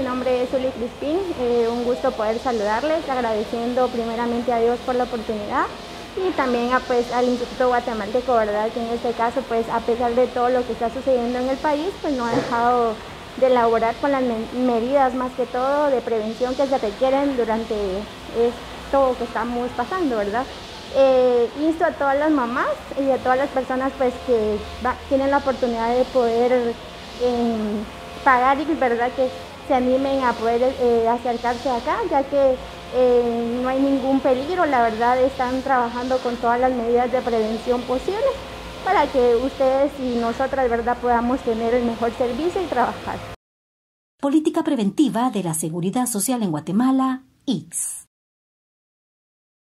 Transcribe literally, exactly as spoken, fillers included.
Mi nombre es Uli Crispín, eh, un gusto poder saludarles, agradeciendo primeramente a Dios por la oportunidad y también a, pues, al Instituto Guatemalteco, ¿verdad? Que en este caso, pues a pesar de todo lo que está sucediendo en el país, pues no ha dejado de elaborar con las me medidas más que todo de prevención que se requieren durante esto que estamos pasando, ¿verdad? Eh, insto a todas las mamás y a todas las personas pues que va, tienen la oportunidad de poder eh, pagar y verdad que se animen a poder eh, acercarse acá, ya que eh, no hay ningún peligro, la verdad están trabajando con todas las medidas de prevención posibles para que ustedes y nosotras, verdad, podamos tener el mejor servicio y trabajar. Política preventiva de la Seguridad Social en Guatemala, I C S.